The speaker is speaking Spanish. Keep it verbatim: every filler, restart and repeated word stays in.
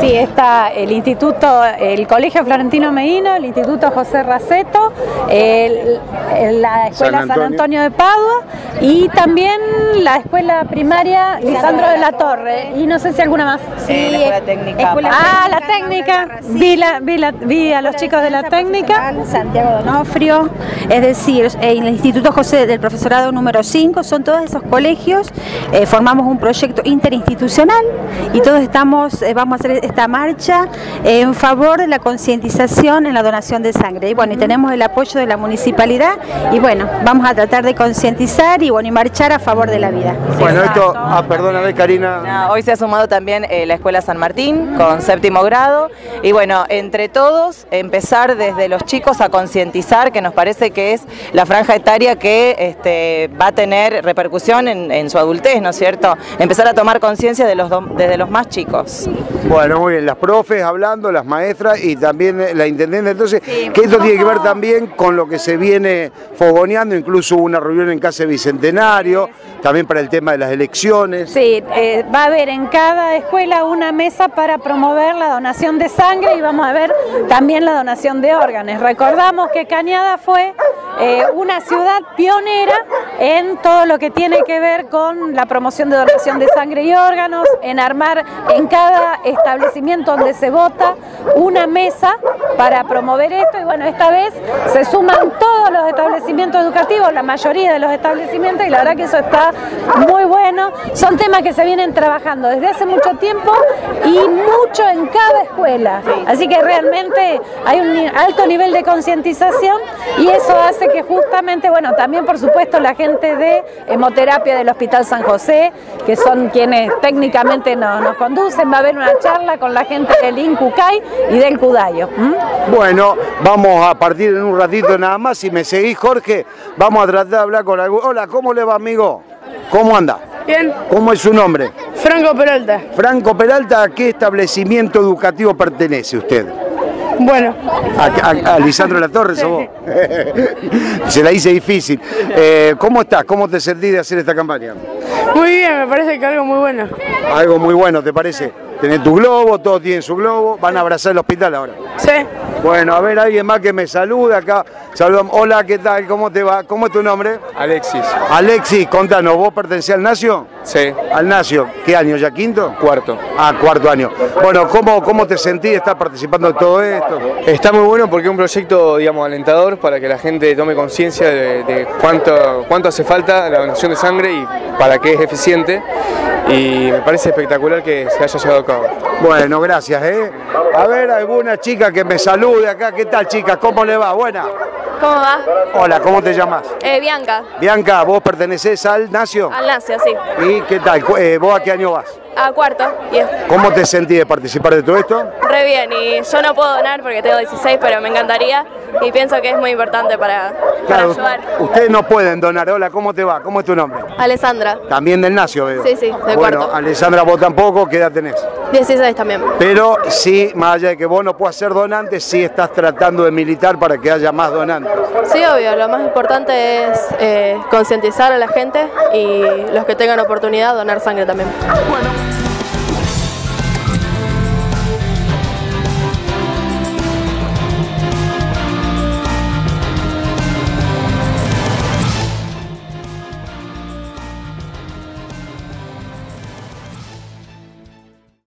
Sí, está el Instituto, el Colegio Florentino Meino, el Instituto José Raceto, el, el, la Escuela San Antonio. San Antonio de Padua y también la Escuela Primaria Lisandro de la Torre. Y no sé si alguna más. Sí, la Escuela Técnica. Escuela ah, la técnica. Vi, la, vi, la, vi a los chicos de la técnica. Santiago Donofrio, es decir, el Instituto José del Profesorado número cinco, son todos esos colegios. Eh, formamos un proyecto interinstitucional y todos estamos, eh, vamos a hacer esta marcha eh, en favor de la concientización en la donación de sangre. Y bueno, y tenemos el apoyo de la municipalidad y bueno, vamos a tratar de concientizar y bueno, y marchar a favor de la vida. Bueno, esto, ah, perdóname Karina. No, hoy se ha sumado también eh, la Escuela San Martín con séptimo grado y bueno, entre todos empezar desde los chicos a concientizar, que nos parece que es la franja etaria que este, va a tener repercusión en, en su adultez, ¿no es cierto? Empezar a tomar conciencia de los desde los más chicos. Bueno, muy bien, las profes hablando, las maestras y también la intendente, entonces, sí, que esto tiene que ver también con lo que se viene fogoneando, incluso hubo una reunión en Casa Bicentenario, también para el tema de las elecciones. Sí, eh, va a haber en cada escuela una mesa para promover la donación de sangre y vamos a ver también la donación de órganos. Recordamos que Cañada fue eh, una ciudad pionera en todo lo que tiene que ver con la promoción de donación de sangre y órganos, en armar en cada establecimiento donde se vota una mesa para promover esto y bueno, esta vez se suman todos los establecimientos educativos, la mayoría de los establecimientos y la verdad que eso está muy bueno. Son temas que se vienen trabajando desde hace mucho tiempo y mucho en cada escuela, así que realmente hay un alto nivel de concientización y eso hace que justamente, bueno, también por supuesto la gente de hemoterapia del Hospital San José, que son quienes técnicamente nos, nos conducen, va a haber una charla con la gente del INCUCAI y del CUDAIO. ¿Mm? Bueno, vamos a partir en un ratito nada más, si me seguís Jorge, vamos a tratar de hablar con algún... Hola, ¿cómo le va amigo? ¿Cómo anda? Bien. ¿Cómo es su nombre? Franco Peralta. Franco Peralta, ¿a qué establecimiento educativo pertenece usted? Bueno. A, a, a Lisandro de la Torre, ¿sos vos? Se la hice difícil. Eh, ¿Cómo estás? ¿Cómo te sentís de hacer esta campaña? Muy bien, me parece que algo muy bueno. Algo muy bueno, ¿te parece? Tenés tu globo, todos tienen su globo, van a abrazar el hospital ahora. Sí. Bueno, a ver, alguien más que me saluda acá. Saludamos. Hola, ¿qué tal? ¿Cómo te va? ¿Cómo es tu nombre? Alexis. Alexis, contanos, ¿vos pertenecés al Nacio? Sí. ¿Al Nacio? ¿Qué año? ¿Ya quinto? Cuarto. Ah, cuarto año. Bueno, ¿cómo, cómo te sentís de estar participando de todo esto? Está muy bueno porque es un proyecto, digamos, alentador para que la gente tome conciencia de, de cuánto, cuánto hace falta la donación de sangre y para qué es eficiente. Y me parece espectacular que se haya llevado a cabo. Bueno, gracias, ¿eh? A ver, alguna chica que me salude acá. ¿Qué tal, chicas? ¿Cómo le va? Buena. ¿Cómo va? Hola, ¿cómo te llamas? Eh, Bianca. Bianca, ¿vos pertenecés al Nacio? Al Nacio, sí. ¿Y qué tal? Eh, ¿Vos a qué año vas? A cuarto. Yes. ¿Cómo te sentís de participar de todo esto? Re bien, y yo no puedo donar porque tengo dieciséis, pero me encantaría y pienso que es muy importante para, claro, para ayudar. Ustedes no pueden donar. Hola, ¿cómo te va? ¿Cómo es tu nombre? Alessandra. También del Nacio, veo. Sí, sí, del bueno, cuarto. Alessandra, vos tampoco, ¿qué edad tenés? dieciséis también. Pero sí, más allá de que vos no puedas ser donante, sí estás tratando de militar para que haya más donantes. Sí, obvio, lo más importante es eh, concientizar a la gente y los que tengan oportunidad donar sangre también. Bueno.